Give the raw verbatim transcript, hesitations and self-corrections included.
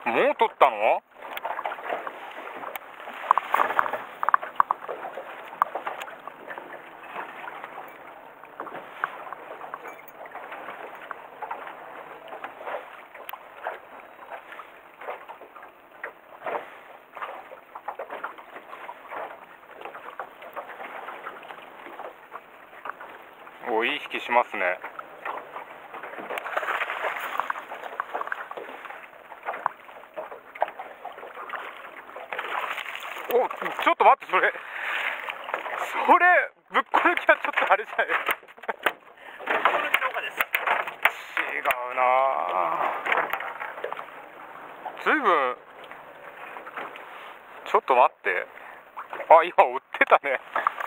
もう取ったの？お、いい引きしますね。お、ちょっと待って、それそれぶっこ抜きはちょっとあれじゃないですか。ぶっこ抜きの方がです。違うなぁ。ずいぶん、ちょっと待って、あ、今追ってたね。